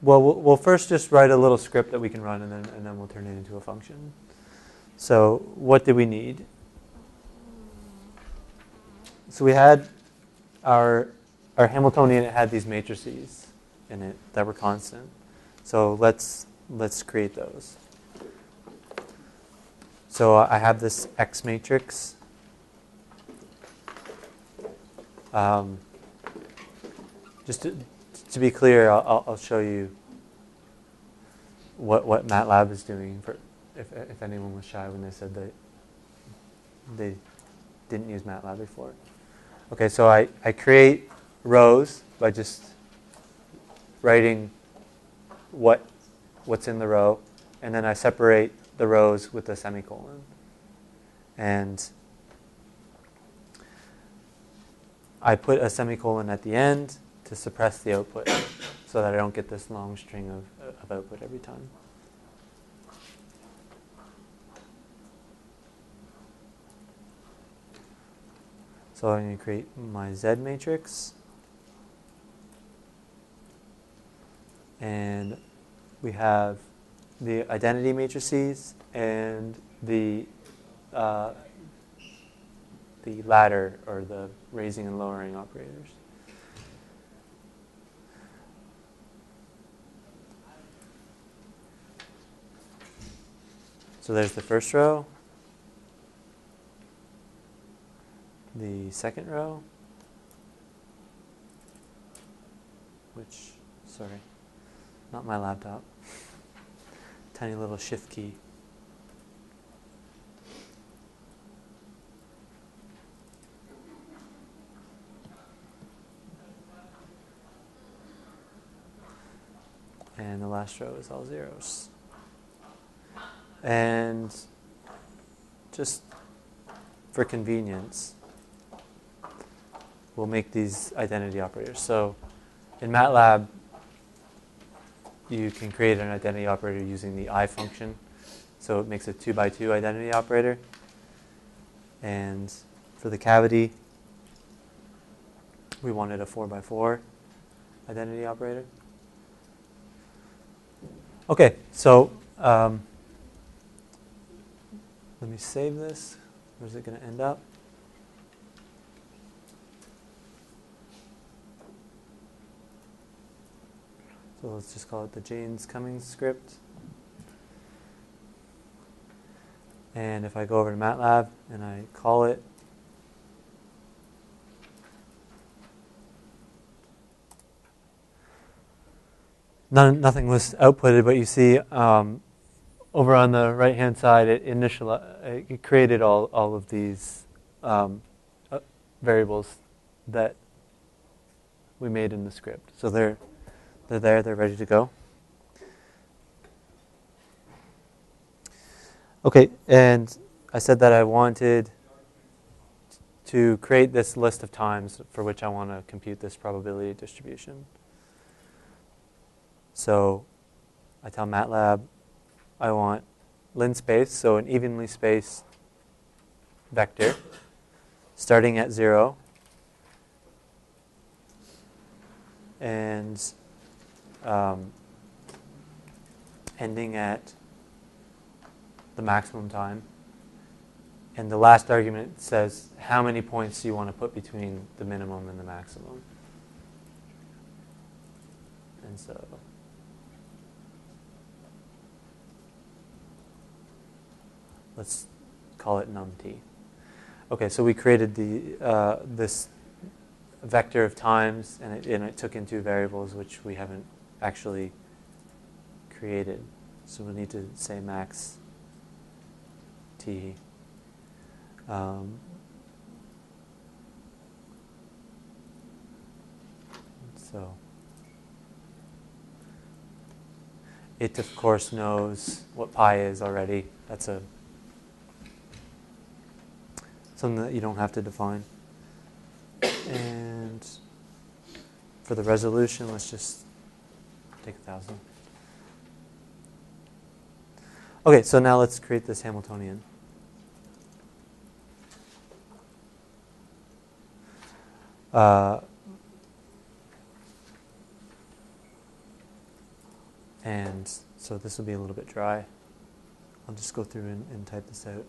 Well, we'll first just write a little script that we can run, and then we'll turn it into a function. So what did we need? So we had our Hamiltonian. It had these matrices in it that were constant. So let's create those. So I have this X matrix. Just to be clear, I'll show you what MATLAB is doing for if anyone was shy when they said that they didn't use MATLAB before. Okay, so I create rows by just writing what's in the row, and then I separate the rows with a semicolon. And I put a semicolon at the end to suppress the output so that I don't get this long string of output every time. So I'm going to create my Z matrix. And we have the identity matrices and the ladder, or the raising and lowering operators. So there's the first row, the second row, which, sorry, not my laptop, tiny little shift key. And the last row is all zeros. And just for convenience, we'll make these identity operators. So in MATLAB, you can create an identity operator using the I function. So it makes a 2x2 identity operator. And for the cavity, we wanted a 4x4 identity operator. Okay, so let me save this. Where's it going to end up? So let's just call it the Jane's Cummings script. And if I go over to MATLAB and I call it, nothing was outputted, but you see over on the right-hand side, it created all of these variables that we made in the script. So they're there, they're ready to go. Okay, and I said that I wanted to create this list of times for which I want to compute this probability distribution. So I tell MATLAB I want linspace, so an evenly spaced vector, starting at 0 and ending at the maximum time. And the last argument says how many points you want to put between the minimum and the maximum. And so let's call it num_t. Okay, so we created this vector of times, and it took in two variables which we haven't actually created. So we need to say max t. So it, of course, knows what pi is already. That's something that you don't have to define. And for the resolution, let's just take 1,000. Okay, so now let's create this Hamiltonian. And so this will be a little bit dry. I'll just go through and type this out.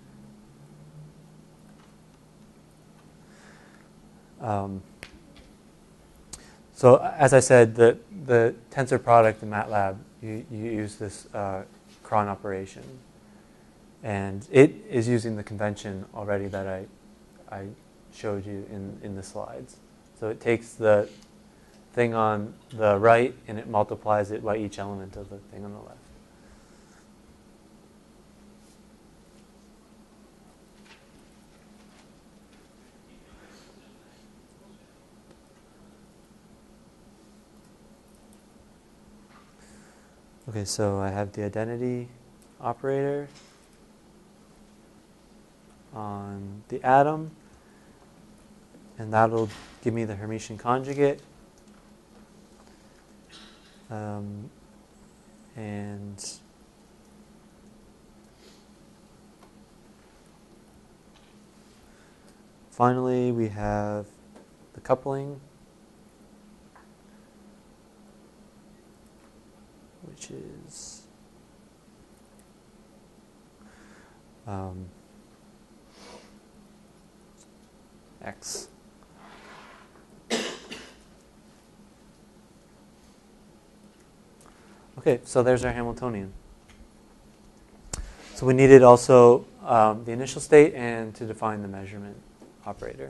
So as I said, the tensor product in MATLAB, you use this cron operation. And it is using the convention already that I showed you in the slides. So it takes the thing on the right and it multiplies it by each element of the thing on the left. Okay, so I have the identity operator on the atom, and that'll give me the Hermitian conjugate. And finally, we have the coupling, which is X. Okay, so there's our Hamiltonian. So we needed also the initial state and to define the measurement operator.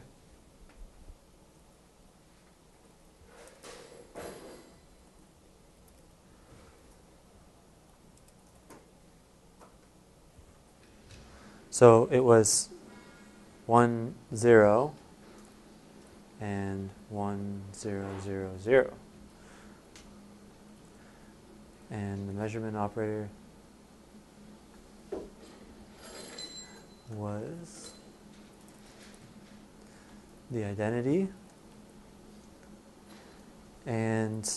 So it was 1, 0, and 1, 0, 0, 0. And the measurement operator was the identity and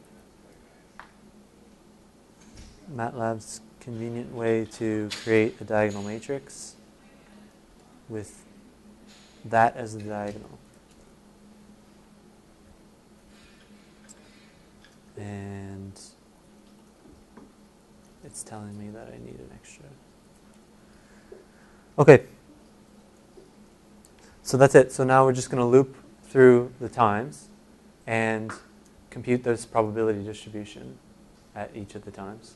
MATLAB's convenient way to create a diagonal matrix with that as the diagonal. And it's telling me that I need an extra. Okay. So that's it. So now we're just going to loop through the times and compute this probability distribution at each of the times.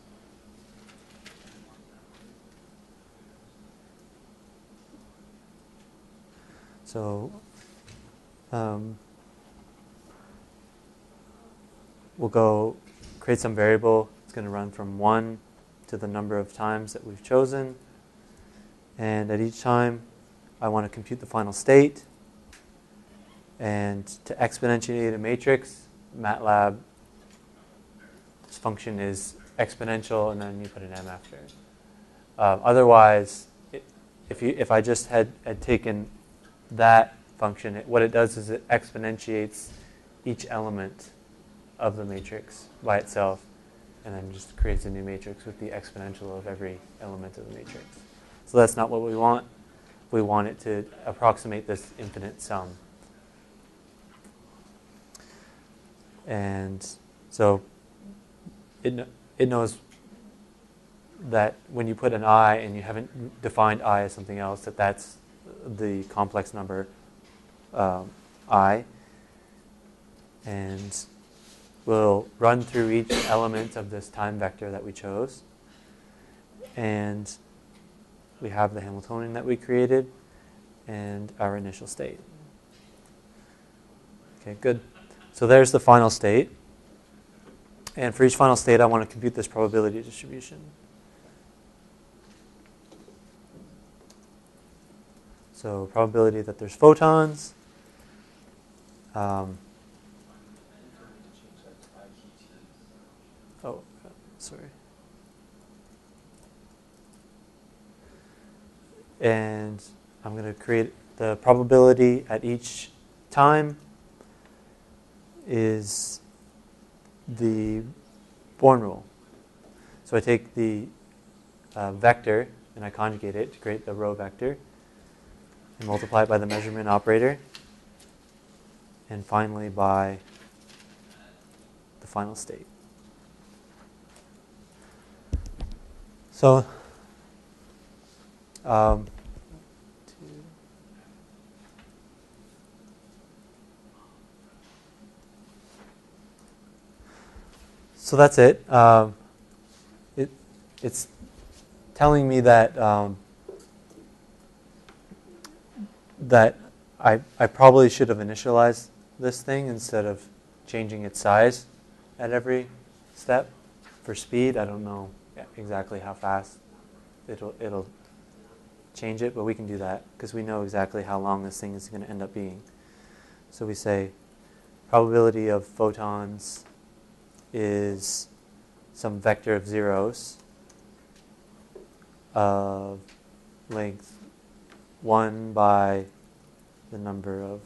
So we'll go create some variable. It's going to run from 1 to the number of times that we've chosen. And at each time, I want to compute the final state. And to exponentiate a matrix, MATLAB's function is exponential, and then you put an m after it. Otherwise, if I just had taken that function, what it does is it exponentiates each element of the matrix by itself, and then just creates a new matrix with the exponential of every element of the matrix. So that's not what we want. We want it to approximate this infinite sum. And so it knows that when you put an I and you haven't defined I as something else, that's the complex number I. And we'll run through each element of this time vector that we chose. And we have the Hamiltonian that we created and our initial state. Okay, good. So there's the final state. And for each final state, I want to compute this probability distribution. So probability that there's photons. Sorry. And I'm going to create the probability at each time is the Born rule. So I take the vector and I conjugate it to create the row vector and multiply it by the measurement operator, and finally by the final state. So, so that's it. It's telling me that that I probably should have initialized this thing instead of changing its size at every step. For speed, I don't know exactly how fast it'll change it, but we can do that because we know exactly how long this thing is going to end up being. So we say probability of photons is some vector of zeros of length 1 by the number of...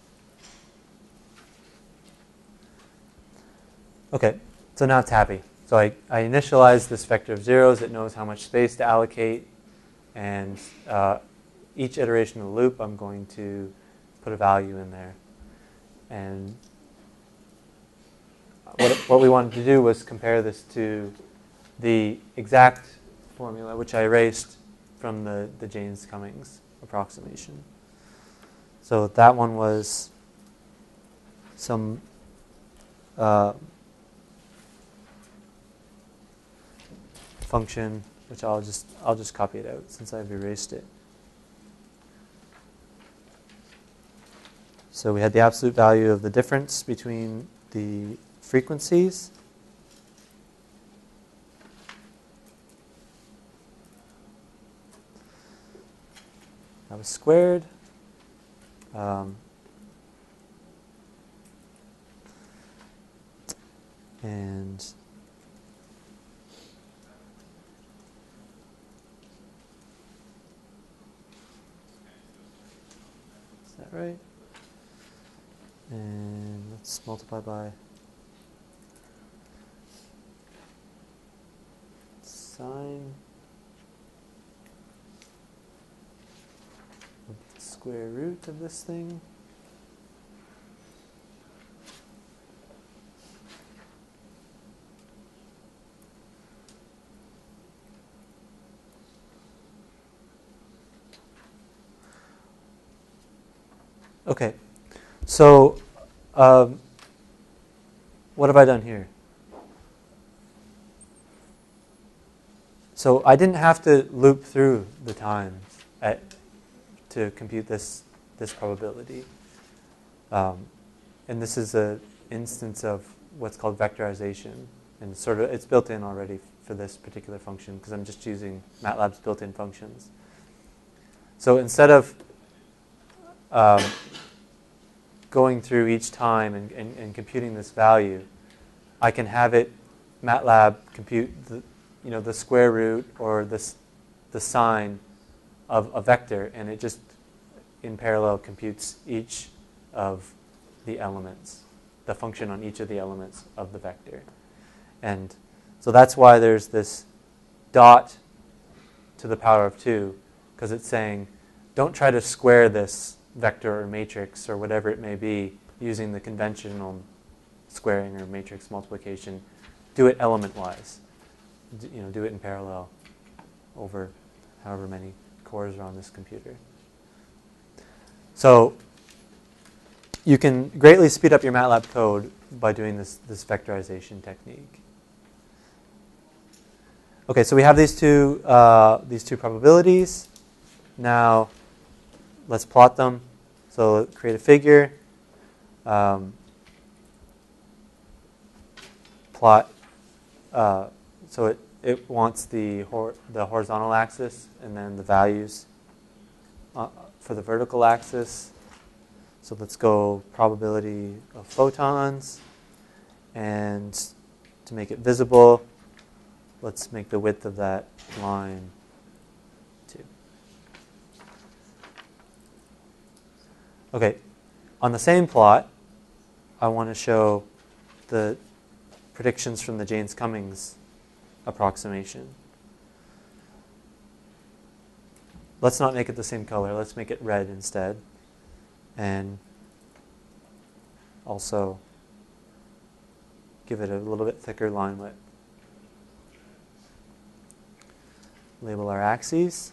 Okay, so now it's happy. So I initialize this vector of zeros. It knows how much space to allocate. And each iteration of the loop, I'm going to put a value in there. And what we wanted to do was compare this to the exact formula, which I erased from the Jaynes-Cummings approximation. So that one was some function, which I'll just copy it out since I've erased it. So we had the absolute value of the difference between the frequencies. That was squared. And is that right? And let's multiply by sine of the square root of this thing. Okay, so what have I done here? So I didn't have to loop through the times to compute this probability. And this is an instance of what's called vectorization. And it's built in already for this particular function because I'm just using MATLAB's built-in functions. So instead of going through each time and computing this value, I can have it, MATLAB, compute the square root or the sine of a vector, and it just in parallel computes each of the elements, the function on each of the elements of the vector. And so that's why there's this dot to the power of 2, because it's saying, don't try to square this vector or matrix or whatever it may be using the conventional squaring or matrix multiplication. Do it element-wise. Do it in parallel over however many cores are on this computer. So you can greatly speed up your MATLAB code by doing this vectorization technique. Okay, so we have these two probabilities. Now let's plot them. So create a figure. Plot. So it wants the horizontal axis and then the values for the vertical axis. So let's go probability of photons, and to make it visible, let's make the width of that line 2. Okay, on the same plot, I want to show the predictions from the Jaynes-Cummings approximation. Let's not make it the same color. Let's make it red instead. And also give it a little bit thicker line width. label our axes.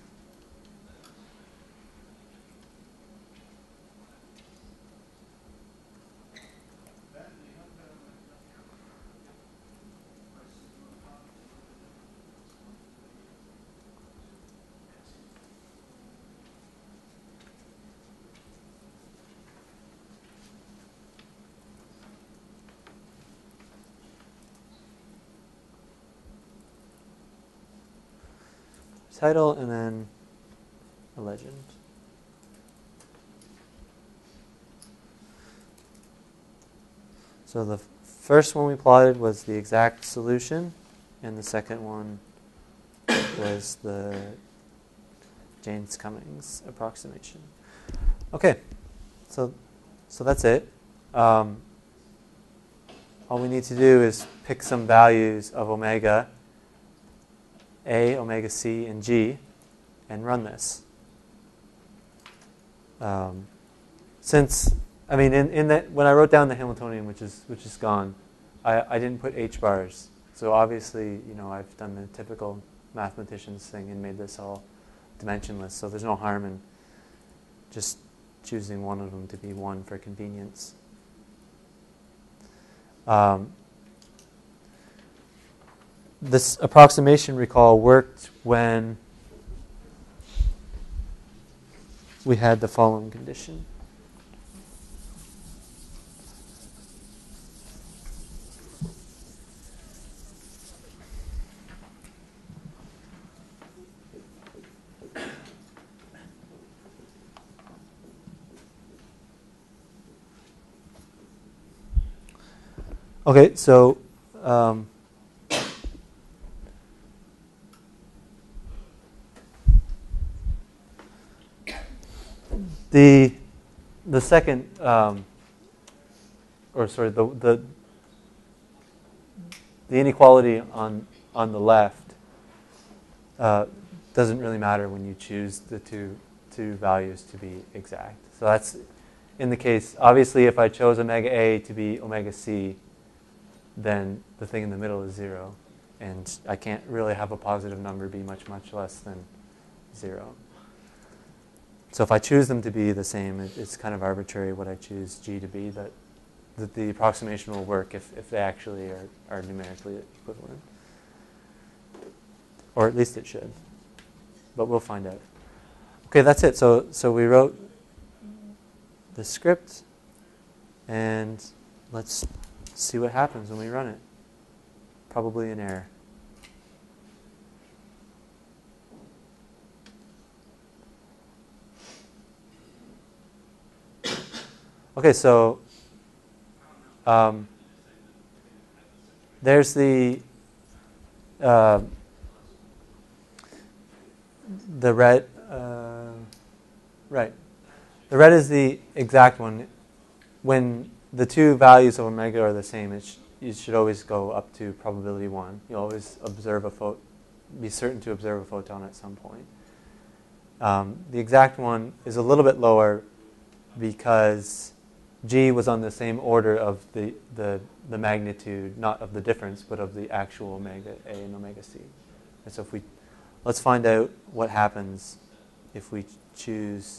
Title and then a legend. So the first one we plotted was the exact solution, and the second one was the Jaynes-Cummings approximation. Okay, so that's it. All we need to do is pick some values of omega A, omega C, and G, and run this. In that, when I wrote down the Hamiltonian, which is gone, I didn't put H bars. So obviously, I've done the typical mathematicians thing and made this all dimensionless. So there's no harm in just choosing one of them to be 1 for convenience. This approximation, recall, worked when we had the following condition. Okay, so the second, the inequality on the left doesn't really matter when you choose the two values to be exact. So that's in the case, obviously, if I chose omega A to be omega C, then the thing in the middle is 0. And I can't really have a positive number be much, much less than 0. So if I choose them to be the same, it's kind of arbitrary what I choose G to be, that the approximation will work if they actually are numerically equivalent. Or at least it should. But we'll find out. Okay, that's it. So we wrote the script, and let's see what happens when we run it. Probably an error. Okay, so there's the red, right. The red is the exact one. When the two values of omega are the same, you should always go up to probability 1. You always be certain to observe a photon at some point. The exact one is a little bit lower because G was on the same order of the magnitude, not of the difference, but of the actual omega A and omega C. And so let's find out what happens if we choose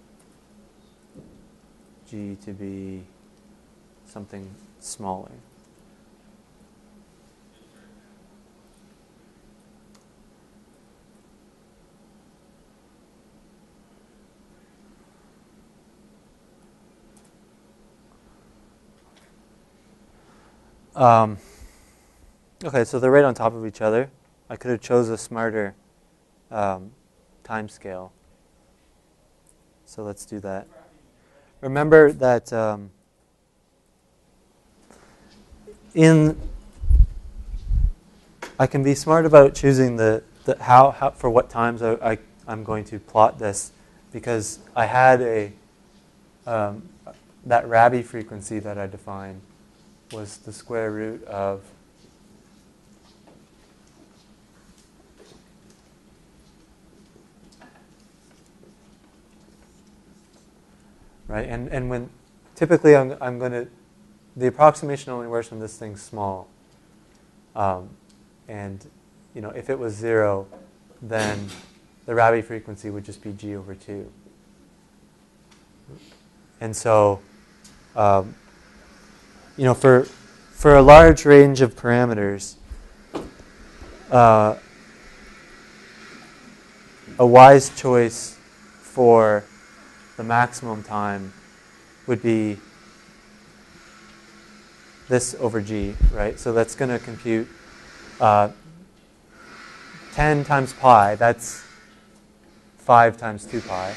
G to be something smaller. Okay, so they're right on top of each other. I could have chose a smarter time scale. So let's do that. Remember that I can be smart about choosing the how for what times I'm going to plot this, because I had that Rabi frequency that I defined was the square root of right, and when typically I'm going to, the approximation only works when this thing's small, and if it was 0, then the Rabi frequency would just be g over 2. And so, for a large range of parameters, a wise choice for the maximum time would be this over g, right? So that's going to compute 10 times pi, that's 5 times 2 pi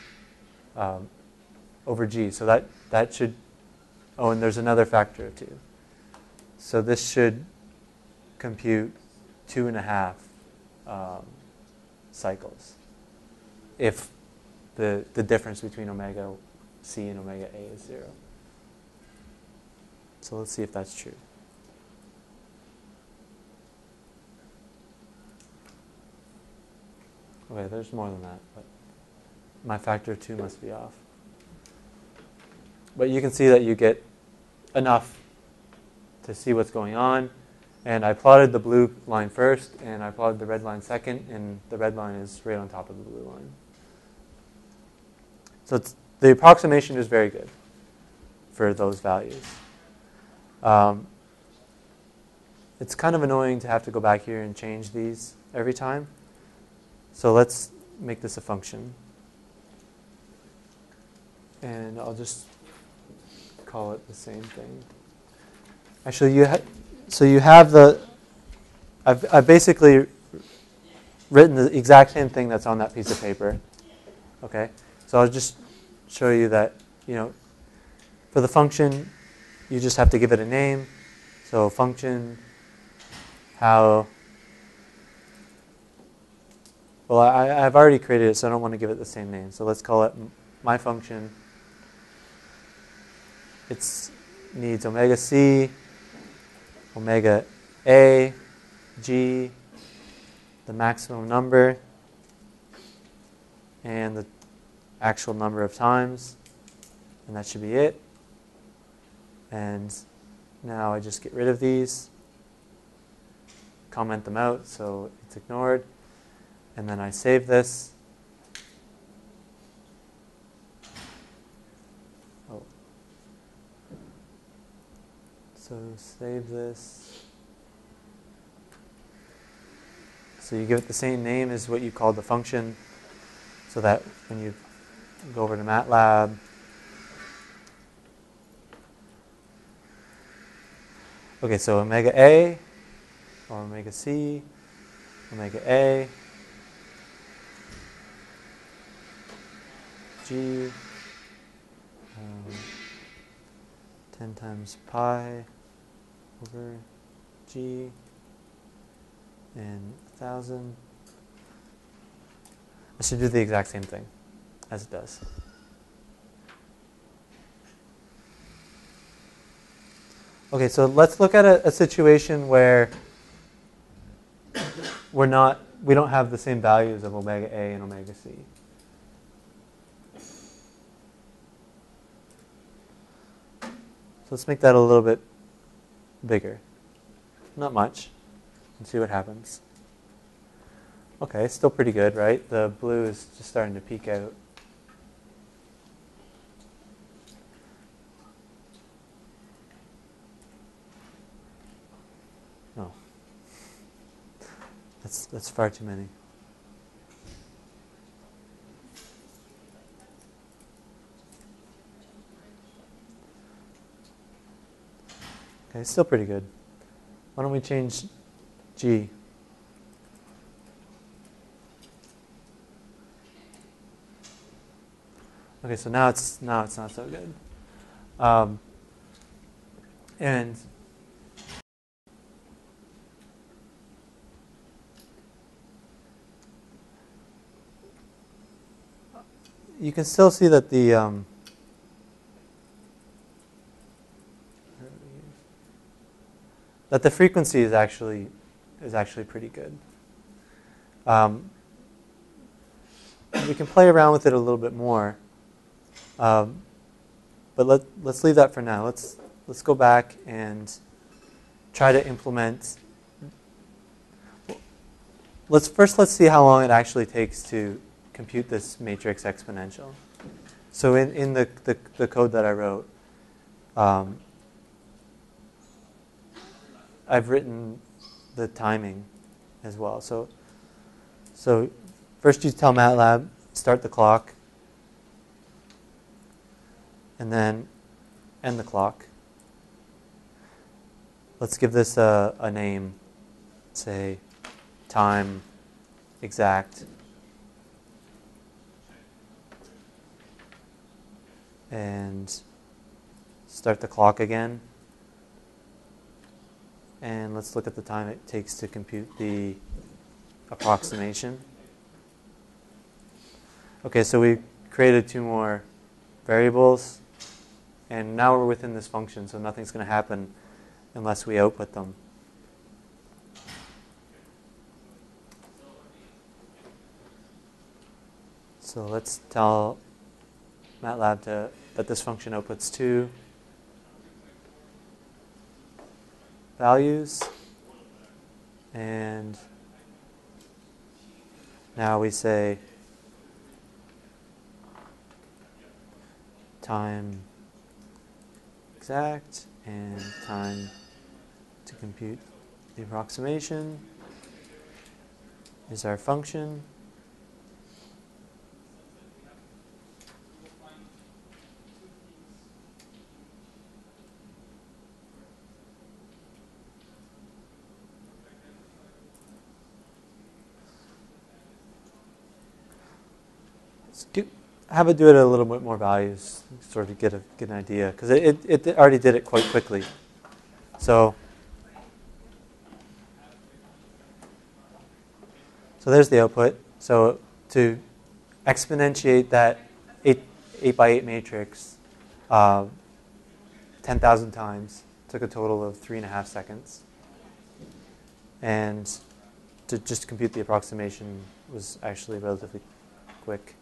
over g. So that should, oh, and there's another factor of 2. So this should compute 2.5 cycles if the difference between omega c and omega a is 0. So let's see if that's true. Okay, there's more than that, but my factor of 2 must be off. But you can see that you get enough to see what's going on. And I plotted the blue line first, and I plotted the red line second, and the red line is right on top of the blue line. So the approximation is very good for those values. It's kind of annoying to have to go back here and change these every time. So let's make this a function. And I'll just call it the same thing. Actually, so you have the, I've basically written the exact same thing that's on that piece of paper. Okay? So I'll just show you that, for the function, you just have to give it a name. So function, how, well, I've already created it, so I don't want to give it the same name. So let's call it my function. It needs omega c, omega a, g, the maximum number, and the actual number of times. And that should be it. And now I just get rid of these, comment them out so it's ignored, and then I save this. Oh. So save this. So you give it the same name as what you called the function, so that when you go over to MATLAB, okay, so omega A, or omega C, omega A, G, 10 times pi over G, and 1,000. I should do the exact same thing as it does. Okay, so let's look at a situation where we don't have the same values of omega A and omega C. So let's make that a little bit bigger. Not much. And see what happens. Okay, still pretty good, right? The blue is just starting to peek out. No. That's far too many. Okay, still pretty good. Why don't we change G? Okay, so now it's not so good. And you can still see that the frequency is actually pretty good. We can play around with it a little bit more, but let's leave that for now. Let's go back and try to implement. let's see how long it actually takes to compute this matrix exponential. So in the code that I wrote, I've written the timing as well. So first you tell MATLAB, start the clock, and then end the clock. Let's give this a name, say time exact. And start the clock again. And let's look at the time it takes to compute the approximation. Okay, so we created two more variables. And now we're within this function, so nothing's going to happen unless we output them. So let's tell MATLAB that this function outputs two values. And now we say time exact and time to compute the approximation is our function. Have it do it a little bit more values, sort of get an idea, because it already did it quite quickly. So there's the output. So to exponentiate that 8 by 8 matrix 10,000 times took a total of 3.5 seconds. And to just compute the approximation was actually relatively quick.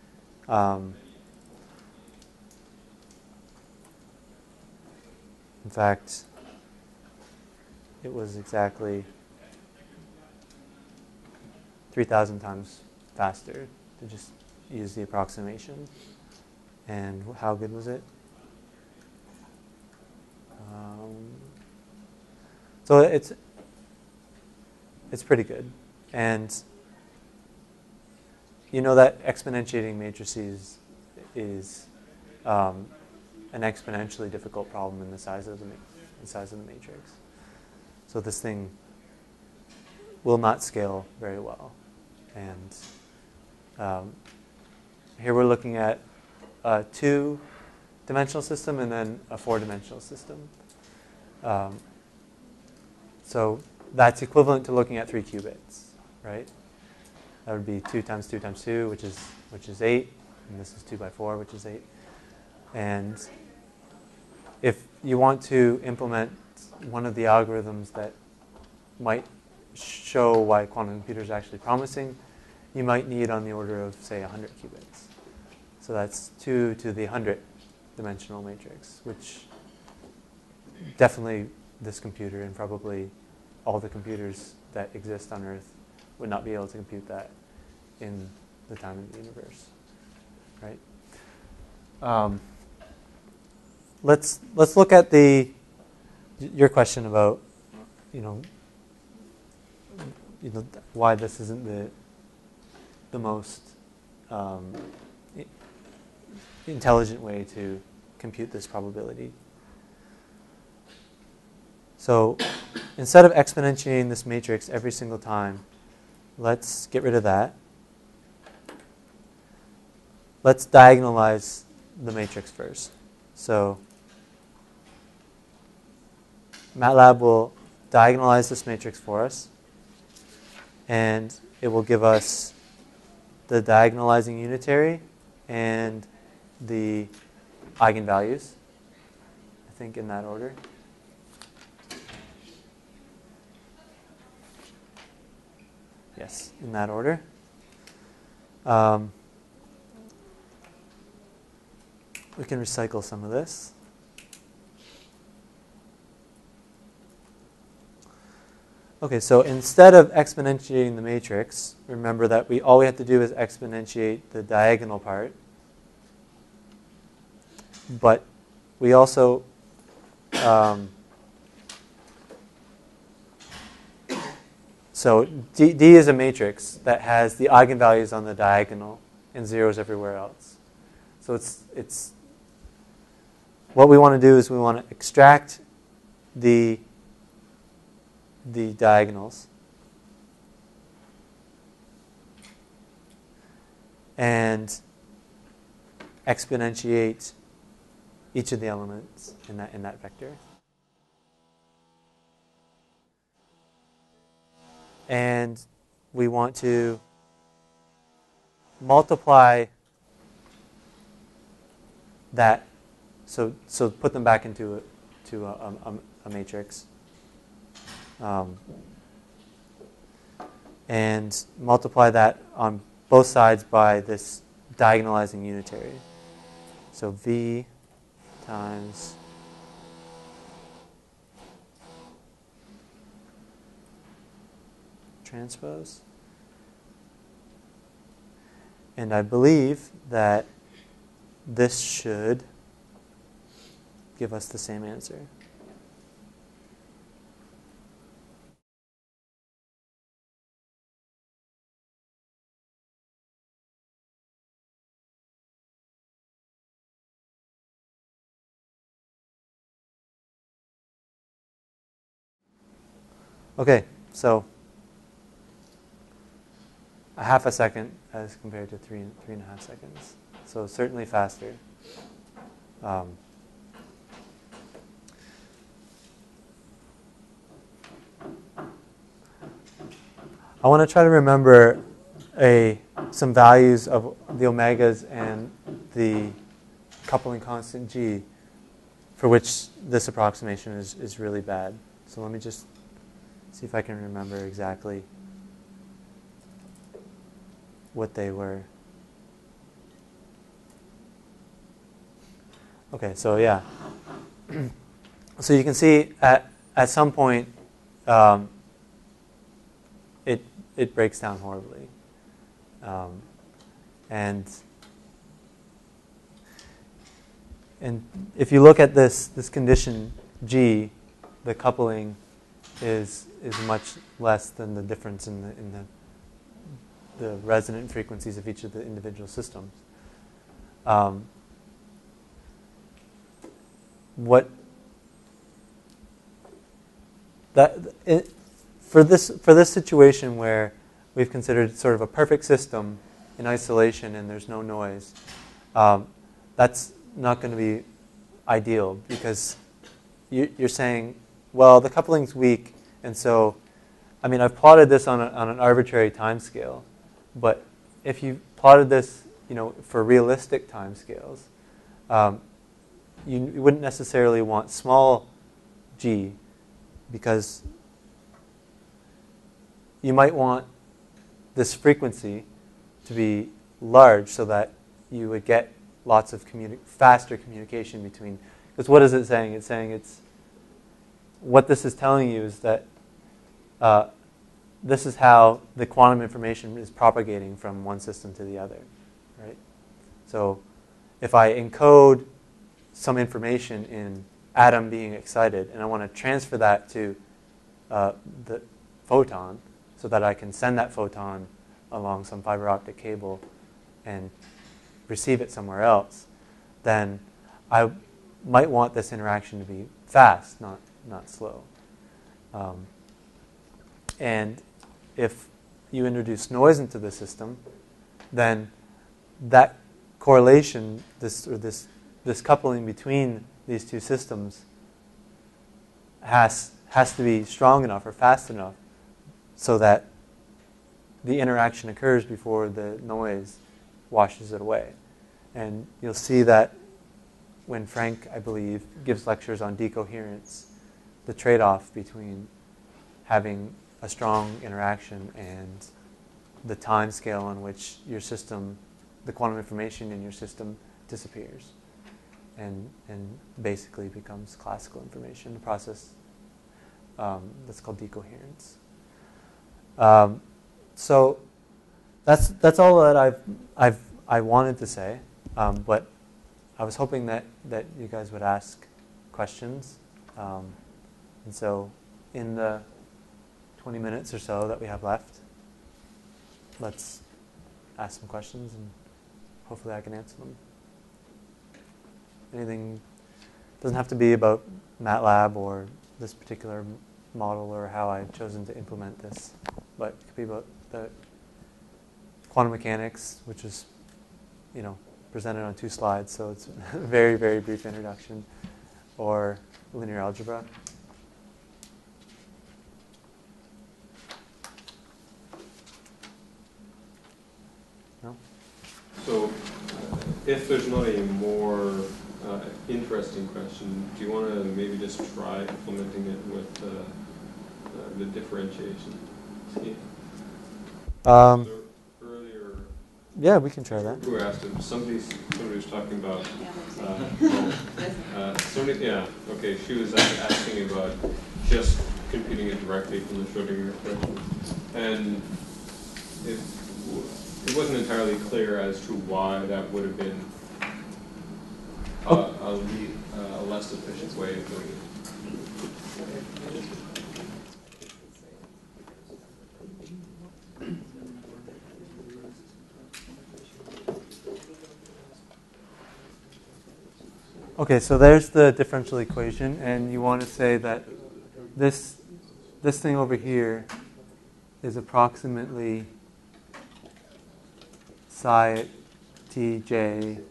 In fact, it was exactly 3,000 times faster to just use the approximation. And how good was it? So it's pretty good. And you know that exponentiating matrices is an exponentially difficult problem in the size of the matrix. So this thing will not scale very well. And here we're looking at a 2-dimensional system and then a 4-dimensional system. So that's equivalent to looking at 3 qubits, right? That would be 2 times 2 times 2, which is 8, and this is 2 by 4, which is 8. And if you want to implement one of the algorithms that might show why quantum computers are actually promising, you might need on the order of, say, 100 qubits. So that's 2 to the 100-dimensional matrix, which definitely this computer and probably all the computers that exist on Earth would not be able to compute that in the time of the universe, right? Let's look at your question about why this isn't the most intelligent way to compute this probability. So instead of exponentiating this matrix every single time, let's get rid of that. Let's diagonalize the matrix first. So MATLAB will diagonalize this matrix for us, and it will give us the diagonalizing unitary and the eigenvalues, I think in that order. Yes, in that order. We can recycle some of this. Okay, so instead of exponentiating the matrix, remember that all we have to do is exponentiate the diagonal part. But we also so D is a matrix that has the eigenvalues on the diagonal and zeros everywhere else. So it's what we want to do is we want to extract the diagonals and exponentiate each of the elements in that vector. And we want to multiply that, so put them back into a matrix, and multiply that on both sides by this diagonalizing unitary. So V times transpose. And I believe that this should give us the same answer. Okay, so a half a second as compared to three and a half seconds. So certainly faster. I want to try to remember some values of the omegas and the coupling constant G for which this approximation is really bad. So let me just see if I can remember exactly what they were. Okay, so yeah. So you can see at some point it breaks down horribly. And if you look at this condition G, the coupling is much less than the difference in the resonant frequencies of each of the individual systems. For this situation where we've considered sort of a perfect system in isolation and there's no noise, that's not going to be ideal, because you're saying, well, the coupling's weak, and so, I mean, I've plotted this on an arbitrary time scale, but if you plotted this, for realistic time scales, you wouldn't necessarily want small g, because you might want this frequency to be large so that you would get lots of faster communication between. Because what is it saying? It's saying what this is telling you is that this is how the quantum information is propagating from one system to the other, right? So if I encode some information in atom being excited, and I want to transfer that to the photon so that I can send that photon along some fiber optic cable and receive it somewhere else, then I might want this interaction to be fast, not slow. And if you introduce noise into the system, then that correlation, this coupling between these two systems has to be strong enough or fast enough so that the interaction occurs before the noise washes it away. And you'll see that when Frank, I believe, gives lectures on decoherence, the trade-off between having a strong interaction and the time scale on which your system, the quantum information in your system, disappears and basically becomes classical information, a process that's called decoherence. So that's all that I wanted to say, but I was hoping that you guys would ask questions, and so in the 20 minutes or so that we have left, let's ask some questions, and hopefully I can answer them. Anything doesn't have to be about MATLAB or this particular model or how I've chosen to implement this, but it could be about the quantum mechanics, which is, presented on 2 slides, so it's a very, very brief introduction, or linear algebra. No? So, if there's not a more interesting question, do you want to maybe just try implementing it with the differentiation scheme? Earlier, yeah, we can try that. Who asked it? Somebody was talking about. Okay. She was asking about just computing it directly from the Schrödinger equation, and it wasn't entirely clear as to why that would have been a less efficient way of doing it. Okay, so there's the differential equation, and you want to say that this thing over here is approximately psi at tj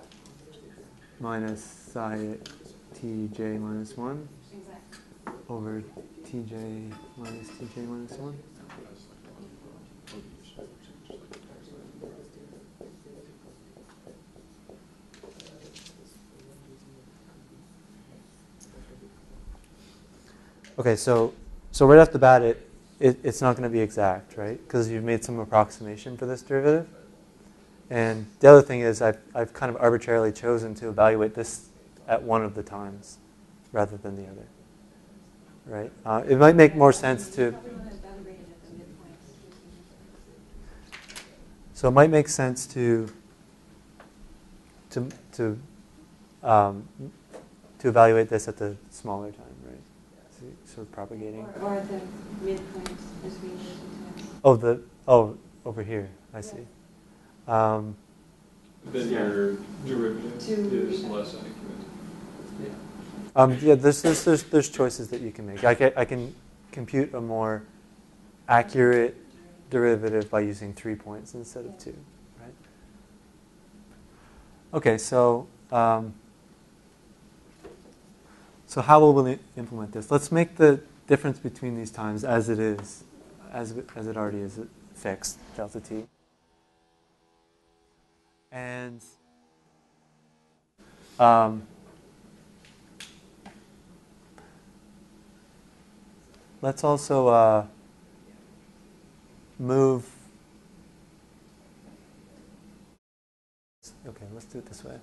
minus psi at tj minus 1 over tj minus 1. Okay, so right off the bat, it's not going to be exact, right? Because you've made some approximation for this derivative. And the other thing is I've kind of arbitrarily chosen to evaluate this at one of the times rather than the other, right? It might make more sense to... So it might make sense to evaluate this at the smaller time, right? So propagating. Or the midpoint as we usually do. Over here. I see. Then your derivative is less accurate. Yeah. There's choices that you can make. I can compute a more accurate derivative by using 3 points instead of 2, right? Okay, so how will we implement this? Let's make the difference between these times as it is, as it already is fixed, delta t. And let's also move. Okay, let's do it this way.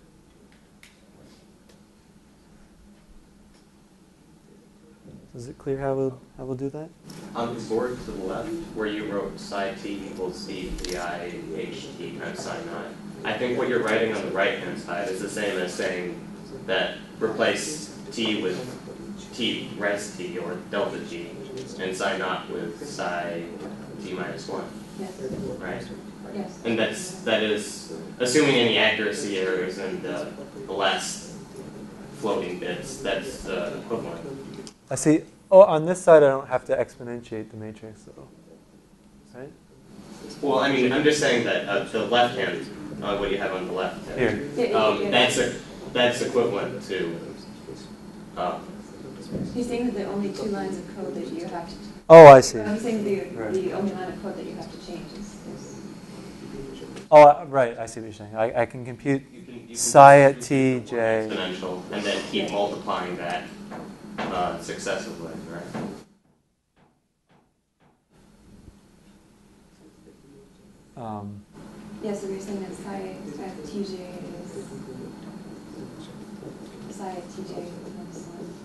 Is it clear how we'll do that? On the board to the left, where you wrote psi t equals c pi h t times psi naught, I think what you're writing on the right-hand side is the same as saying that replace t with t res t or delta g, and psi naught with psi t minus 1. Yes. Right? Yes. And that is assuming any accuracy errors and the last floating bits. That's the equivalent. I see. Oh, on this side, I don't have to exponentiate the matrix, though. Right? Well, I mean, I'm just saying that the left hand, what you have on the left hand, here. That's equivalent to. He's saying that the only 2 lines of code that you have to. Oh, I see. I'm saying the only line of code that you have to change is. Oh, right. I see what you're saying. I can compute psi at t j. Exponential, and then keep multiplying that successively, right? Yeah, so we're saying that psi at tj is psi at tj minus 1.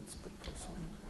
let's put plus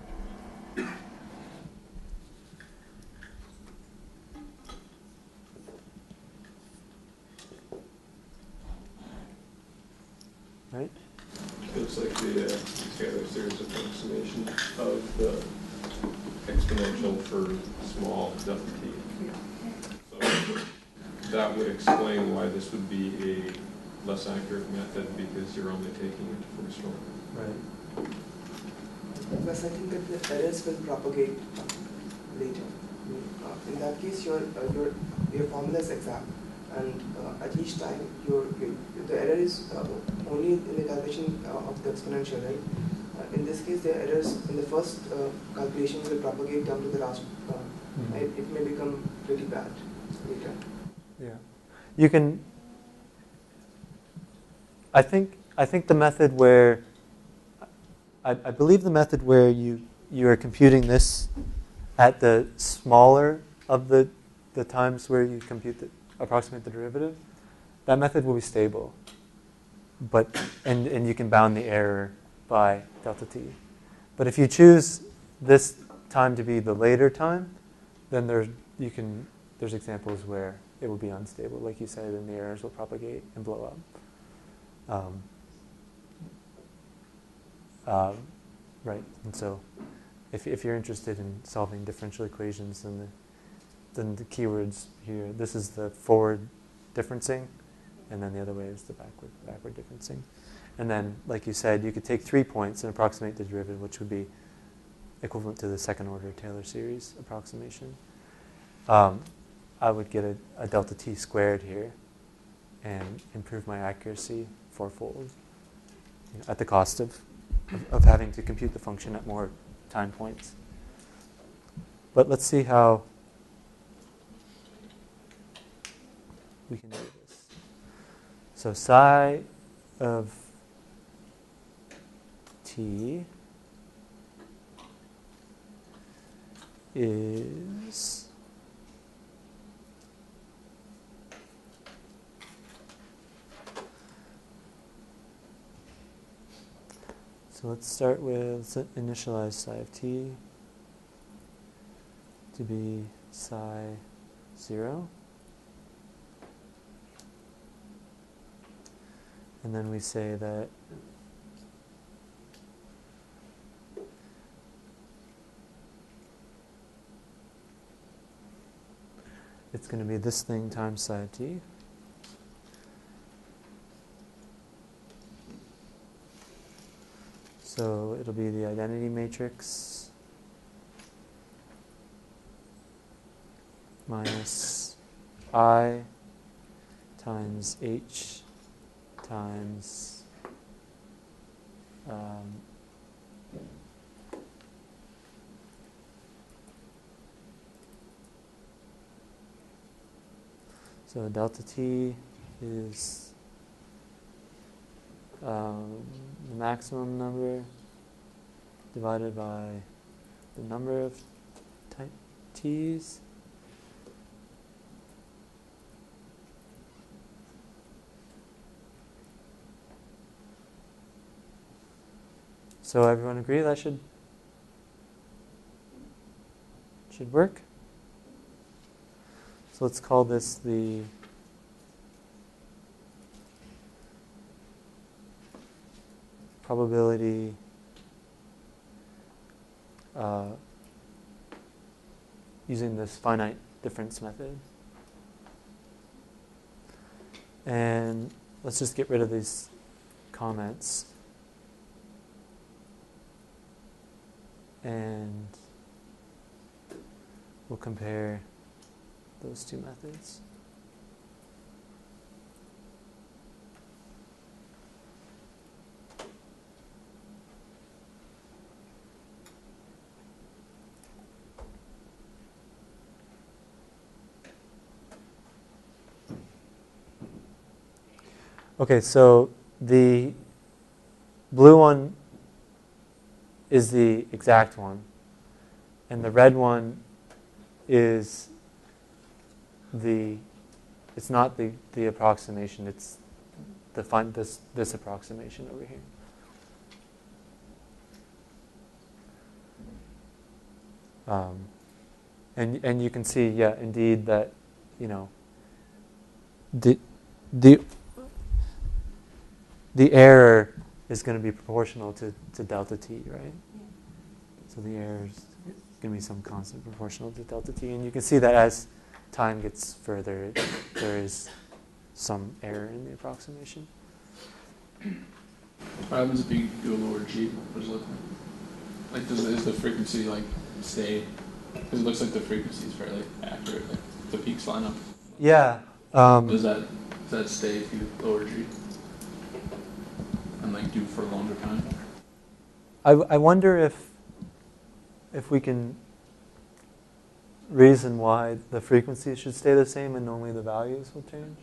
1. Right? It's like the Taylor series approximation of the exponential for small delta t. So that would explain why this would be a less accurate method, because you're only taking it to first order. Right. Plus, I think that the errors will propagate later. In that case, your formula is exact, and at each time, the error is only in the calculation of the exponential, right? In this case, the errors in the first calculation will propagate down to the last. It may become pretty bad later. Yeah. You can. I think the method where. I believe the method where you are computing this at the smaller of the times where you approximate the derivative, that method will be stable. But and you can bound the error by delta t. But if you choose this time to be the later time, then there's examples where it will be unstable, like you said, and the errors will propagate and blow up. Right, and so if you're interested in solving differential equations, then the keywords here, this is the forward differencing, and then the other way is the backward differencing. And then, like you said, you could take 3 points and approximate the derivative, which would be equivalent to the second order Taylor series approximation. I would get a delta t squared here and improve my accuracy fourfold, at the cost of having to compute the function at more time points. But let's see how we can do this. So psi of t is so let's start with initialize psi of t to be psi 0. And then we say that it's going to be this thing times psi of t. So it'll be the identity matrix minus I times H times so delta t is the maximum number divided by the number of t's. So everyone agree that should work? So let's call this the probability using this finite difference method. And let's just get rid of these comments. And we'll compare those two methods. Okay, so the blue one is the exact one, and the red one is it's not the approximation, it's this approximation over here. And you can see, yeah, indeed that, you know, the the the error is going to be proportional to delta t, right? Yeah. So the error is going to be some constant proportional to delta t, and you can see that as time gets further, there is some error in the approximation. What happens if you do a lower G? What does it look like? Like, is the frequency like stay? Because it looks like the frequency is fairly accurate. Like the peaks line up. Yeah. Does that stay if you lower G? And like do for a longer time? I wonder if we can reason why the frequency should stay the same and only the values will change.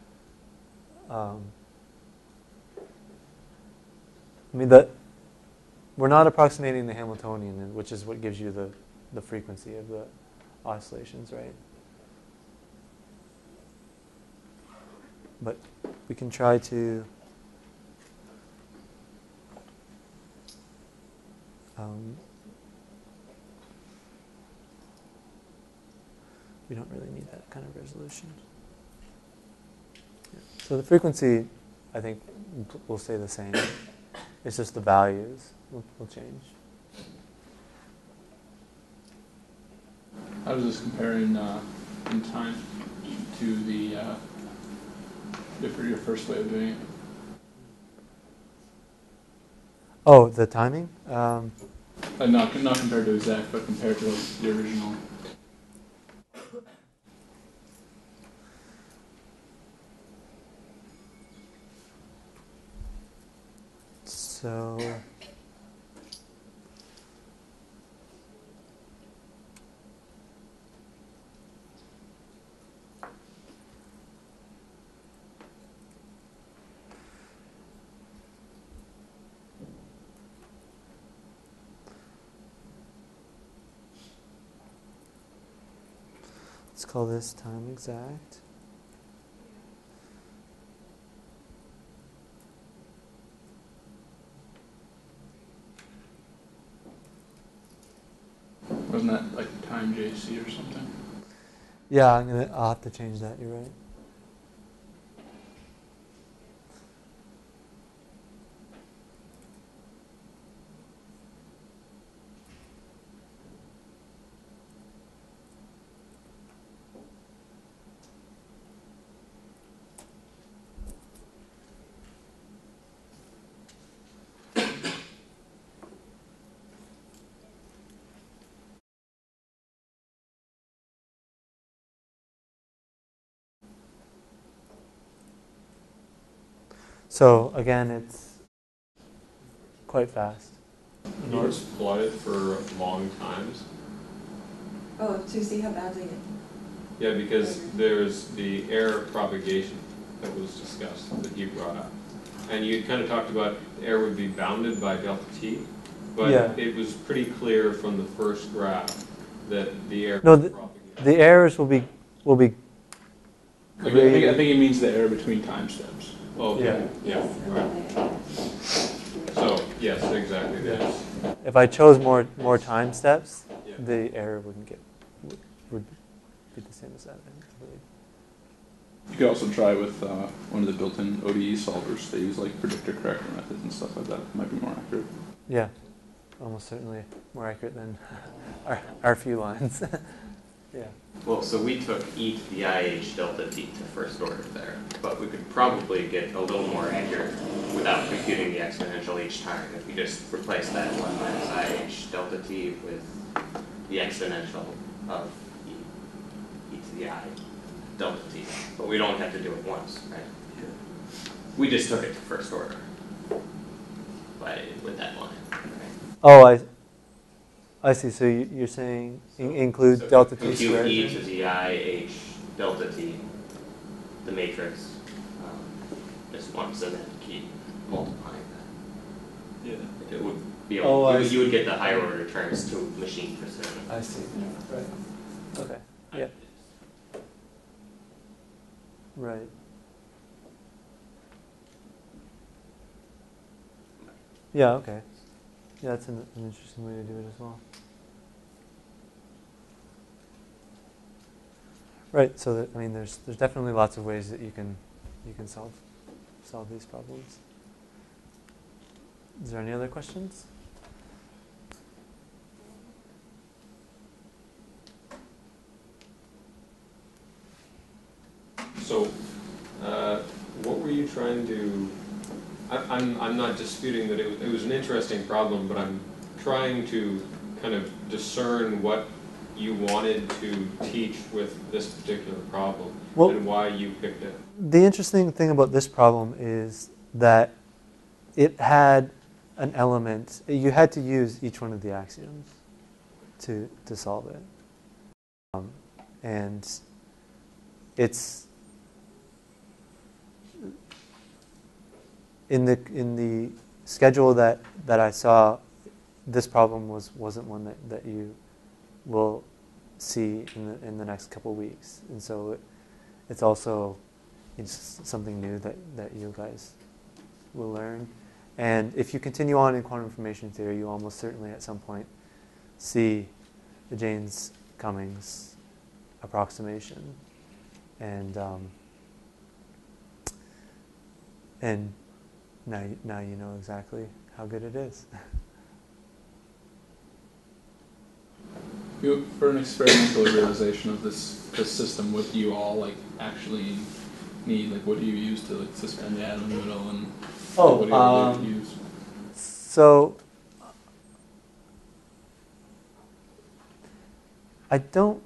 I mean, we're not approximating the Hamiltonian, which is what gives you the frequency of the oscillations, right? But we can try to we don't really need that kind of resolution. Yeah. So the frequency, I think, will stay the same. It's just the values will change. How does this compare in time to the your first way of doing it? Oh, the timing? Not compared to exact, but compared to the original. So let's call this time exact. Wasn't that like time JC or something? Yeah, I'll have to change that, you're right. So again, it's quite fast. You were plotted for long times. Oh, to see how badly it. Yeah, because there's the error propagation that was discussed that you brought up. And you kind of talked about error would be bounded by delta t, but Yeah. it was pretty clear from the first graph that the error No, was the propagated. errors will be Like, I created. think it means the error between time steps. Okay, yeah, Yes. right. So, yes, exactly, yes. If I chose more time steps, Yeah. the error would be the same as that, I believe. You could also try with one of the built-in ODE solvers. They use like predictor corrector methods and stuff like that. It might be more accurate. Yeah, almost certainly more accurate than our few lines. Yeah. Well, so we took e to the IH delta t to first order there, but we could probably get a little more accurate without computing the exponential each time if we just replace that 1 minus IH delta t with the exponential of e to the I delta t. But we don't have to do it once, right? We just took it to first order with that line, right? Oh, I see. So you're saying include So delta t compute squared? e to the IH delta t, the matrix, just once, and then keep multiplying that. Yeah. It would be Oh, I you would get the higher order terms to machine precision. I see. Right. Okay. Yeah. Right. Yeah. Okay. Yeah, that's an interesting way to do it as well. Right. So that, I mean, there's definitely lots of ways that you can solve these problems. Is there any other questions? So, what were you trying to? I'm not disputing that it was an interesting problem, but I'm trying to kind of discern what you wanted to teach with this particular problem, Well, and why you picked it. the interesting thing about this problem is that it had an element. You had to use each one of the axioms to solve it, and it's in the schedule that I saw. This problem wasn't one that you will see in the next couple of weeks, and so it's also something new that you guys will learn. And if you continue on in quantum information theory, you almost certainly at some point see the Jaynes-Cummings approximation, and now you know exactly how good it is. For an experimental realization of this system, what do you all like actually need? Like, what do you use to like suspend the atom in the middle, and what do you really use? So I don't.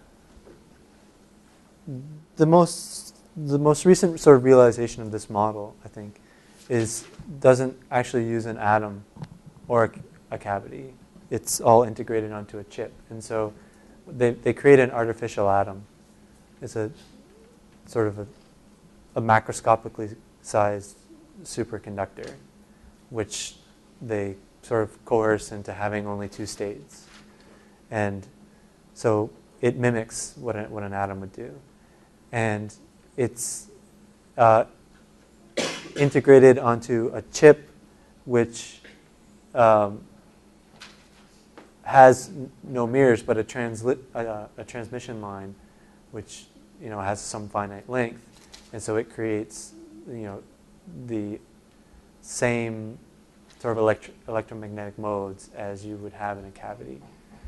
The most recent sort of realization of this model, I think, doesn't actually use an atom or a cavity. It's all integrated onto a chip, and so they create an artificial atom. It's a sort of a macroscopically sized superconductor, which they sort of coerce into having only two states, and so it mimics what an atom would do, and it's integrated onto a chip, which has no mirrors, but a transmission line, which has some finite length, and so it creates the same sort of electromagnetic modes as you would have in a cavity.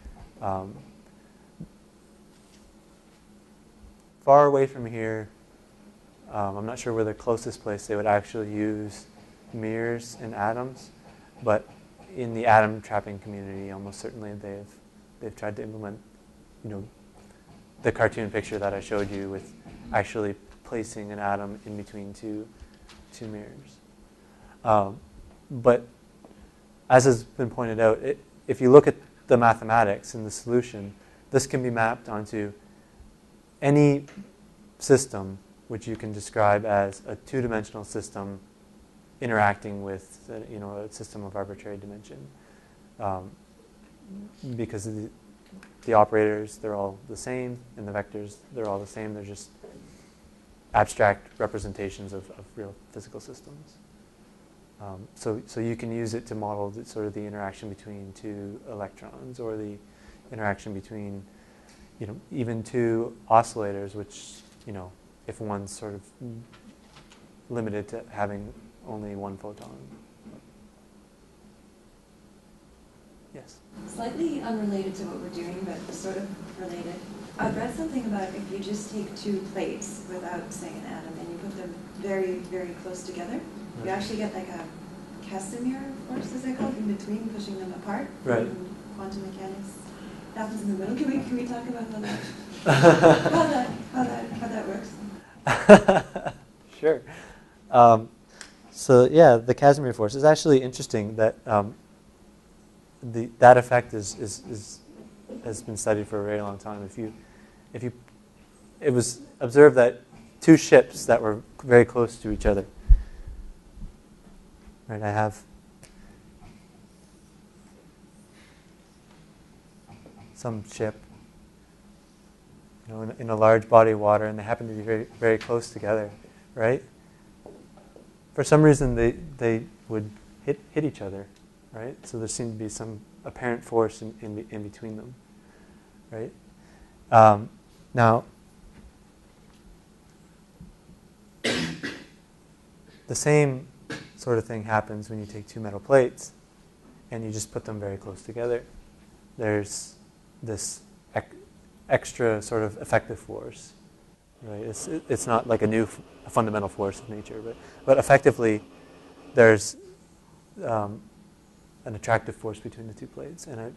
Far away from here, I'm not sure where the closest place they would actually use mirrors in atoms, but in the atom trapping community, almost certainly they've tried to implement, the cartoon picture that I showed you with actually placing an atom in between two mirrors. But as has been pointed out, if you look at the mathematics in the solution, this can be mapped onto any system which you can describe as a two-dimensional system interacting with a system of arbitrary dimension, because the operators, they're all the same, and the vectors, they're all the same. They're just abstract representations of real physical systems. So you can use it to model sort of the interaction between two electrons, or the interaction between even two oscillators, which if one's sort of limited to having only one photon. Yes? Slightly unrelated to what we're doing, but sort of related. I've read something about if you just take two plates without, say, an atom, and you put them very, very close together, you actually get like a Casimir force, is that called, in between, pushing them apart. Right. In quantum mechanics happens in the middle. Can we talk about how that works? Sure. So yeah, the Casimir force is actually interesting. That that effect has been studied for a very long time. It was observed that two ships that were very close to each other. Right, I have some ship, in a large body of water, and they happen to be very, very close together, right? For some reason, they would hit each other, right? So there seemed to be some apparent force in between them, right? Now, the same sort of thing happens when you take two metal plates and you just put them very close together. There's this extra sort of effective force, right? It's not like a fundamental force of nature, but effectively there's an attractive force between the two plates. And I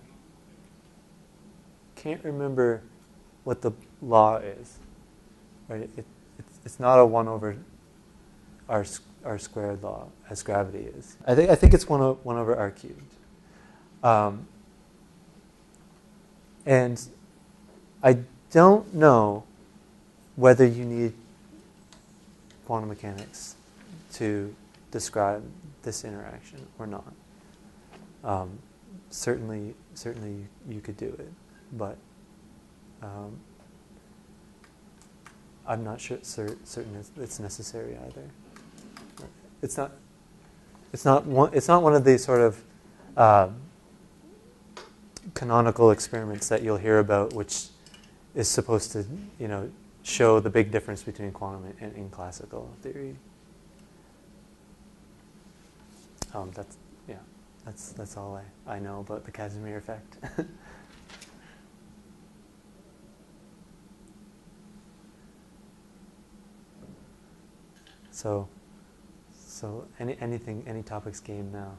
can't remember what the law is, right? It's not a 1 over r squared law as gravity is. I think it's 1 over r cubed. And I don't know whether you need quantum mechanics to describe this interaction or not. Certainly you could do it, but I'm not certain it's necessary either. It's not one of these sort of canonical experiments that you'll hear about, which is supposed to, show the big difference between quantum and in classical theory. That's all I know about the Casimir effect. So any topics game now?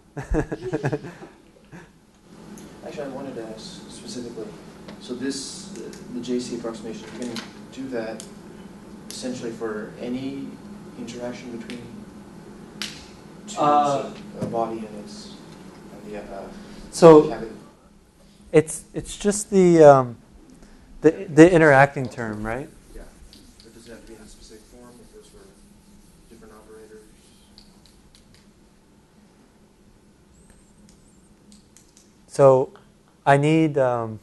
Actually, I wanted to ask specifically, so the JC approximation, you can do that essentially for any interaction between two, so a body and the So cavity? it's just the interacting term, right? Yeah. But does it have to be in a specific form if those were different operators? So I need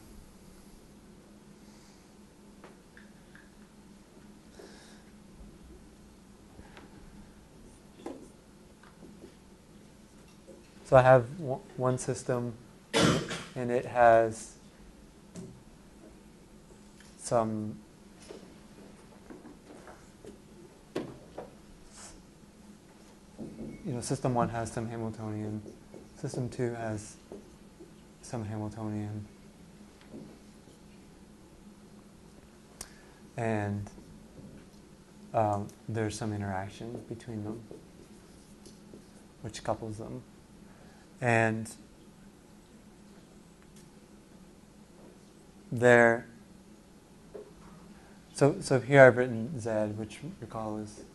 so I have one system, and it has some system 1 has some Hamiltonian, system 2 has some Hamiltonian, and there's some interaction between them, which couples them. And there, so here I've written Z, which recall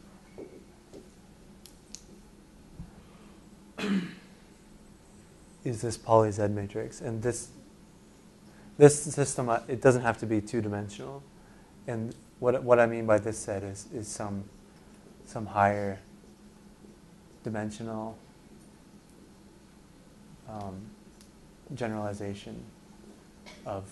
is this poly Z matrix, and this system, it doesn't have to be two-dimensional. And what I mean by this set is some higher dimensional generalization of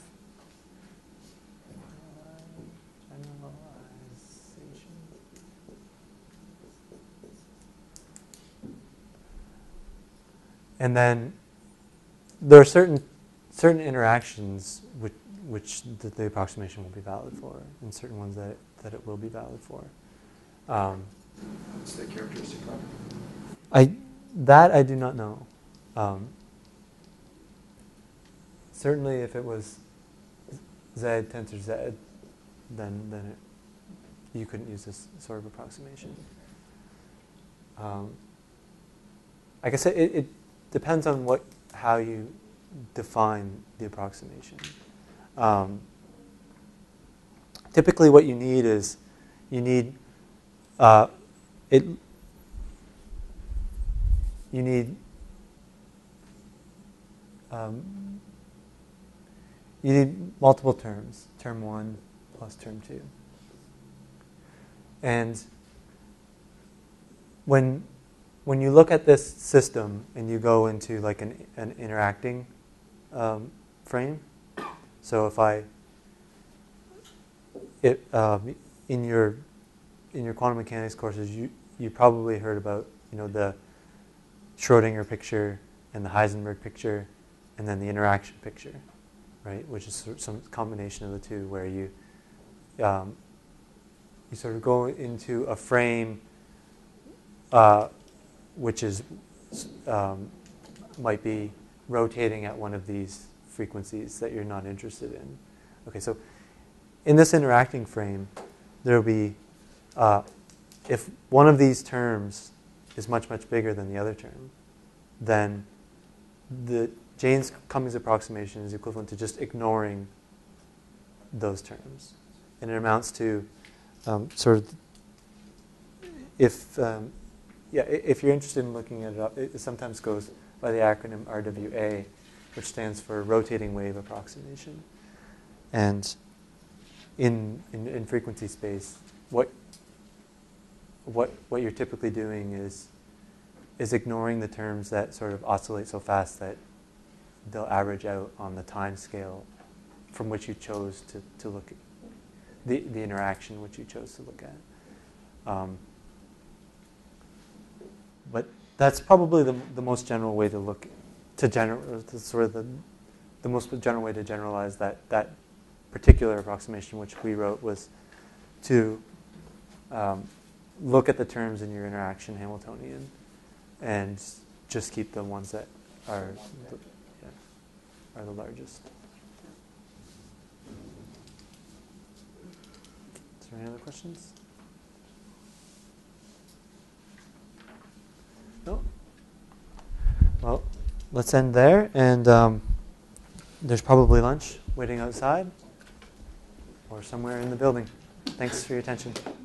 and then there are certain interactions which the approximation will be valid for, and certain ones that it will be valid for. What's the characteristic property? I do not know. Certainly, if it was Z tensor Z, then you couldn't use this sort of approximation. I guess it depends on how you define the approximation. Typically, what you need is you need multiple terms, term 1 plus term 2. And when you look at this system and you go into like an interacting frame, so in your quantum mechanics courses, you probably heard about the Schrödinger picture and the Heisenberg picture, and then the interaction picture, right? Which is some combination of the two, where you sort of go into a frame which is might be rotating at one of these frequencies that you're not interested in. Okay, so in this interacting frame, there will be, if one of these terms is much, much bigger than the other term, then the Jaynes-Cummings approximation is equivalent to just ignoring those terms. And it amounts to sort of, if you're interested in looking it up, it sometimes goes by the acronym RWA, which stands for rotating wave approximation. And in frequency space, what you're typically doing is ignoring the terms that sort of oscillate so fast that they'll average out on the time scale from which you chose to look at the interaction which you chose to look at. But that's probably the most general way to look the most general way to generalize that particular approximation which we wrote was to look at the terms in your interaction Hamiltonian and just keep the ones that are the largest. Is there any other questions? No? Well, let's end there, and there's probably lunch waiting outside or somewhere in the building. Thanks for your attention.